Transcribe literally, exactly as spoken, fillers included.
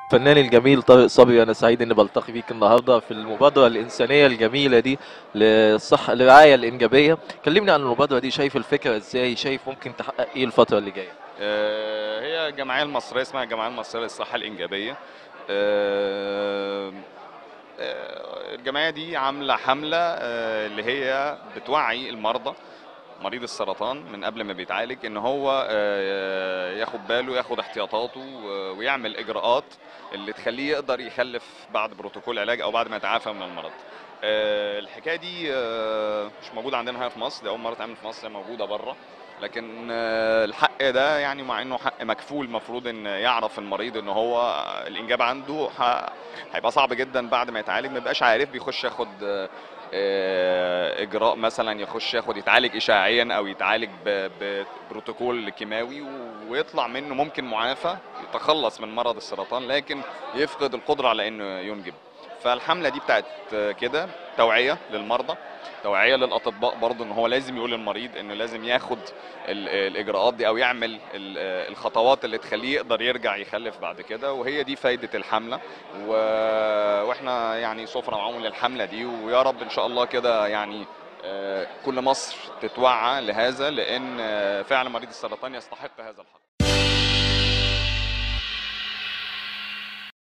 الفنان الجميل طارق صبري، أنا سعيد إني بلتقي بيك النهاردة في المبادرة الإنسانية الجميلة دي للصحة للرعاية الإنجابية. كلمني عن المبادرة دي، شايف الفكرة إزاي؟ شايف ممكن تحقق إيه الفترة اللي جاية؟ آه، هي الجمعية المصرية اسمها الجمعية المصرية للصحة الإنجابية. آه، آه، الجمعية دي عاملة حملة آه، اللي هي بتوعي المرضى، مريض السرطان من قبل ما بيتعالج ان هو آه، ياخد باله، ياخد احتياطاته و- ويعمل اجراءات اللي تخليه يقدر يخلف بعد بروتوكول علاج او بعد ما يتعافى من المرض. آه، الحكايه دي آه، مش موجوده عندنا هنا في مصر، دي اول مره تعمل في مصر، هي موجوده بره. لكن آه، الحق ده يعني مع انه حق مكفول، المفروض ان يعرف المريض ان هو الانجاب عنده ه- هيبقى صعب جدا بعد ما يتعالج، ما يبقاش عارف، بيخش ياخد آه، آه، اجراء مثلا، يخش ياخد يتعالج اشعاعيا او يتعالج ب- ببروتوكول كيماوي ويطلع منه ممكن معافى، يتخلص من مرض السرطان، لكن يفقد القدرة على انه ينجب. فالحملة دي بتاعت كده توعية للمرضى، توعية للأطباء برضه، ان هو لازم يقول للمريض انه لازم ياخد ال- الإجراءات دي او يعمل ال- الخطوات اللي تخليه يقدر يرجع يخلف بعد كده. وهي دي فايدة الحملة. و... واحنا يعني صفنا معاهم للحملة دي، ويا رب ان شاء الله كده يعني آه، كل مصر تتوعى لهذا، لان آه، فعلا مريض السرطان يستحق هذا الحق.